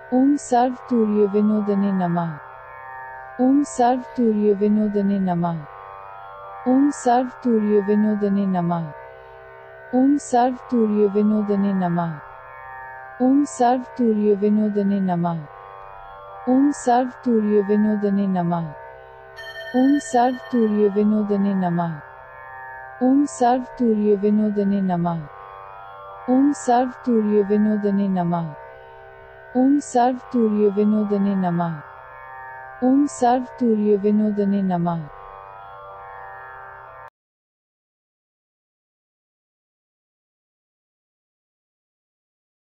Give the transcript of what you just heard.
ओम सर्वतुर्यविनोदने नमः। ओम सर्वतुर्यविनोदने नमः। ओम सर्वतुर्यविनोदने नमः। ओम सर्वतुर्यविनोदने नमः। ओम सर्वतुर्यविनोदने नमः। ओम सर्वतुर्यविनोदने नमः। ओम सर्वतुर्यविनोदने नमः। ओम सर्वतुर्यविनोदने नमः। ओम सर्वतुर्यविनोदने नमः। ओम सर्वतुर्यविनोदने नमः। ओम सर्वतुर्यविनोदने नमः।